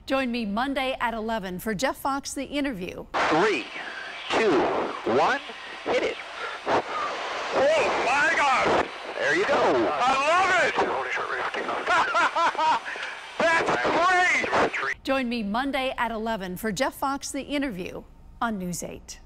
Join me Monday at 11 for Geoff Fox, The Interview. 3, 2, 1, hit it. Oh my God! There you go. I love it! That's great! Join me Monday at 11 for Geoff Fox, The Interview on News 8.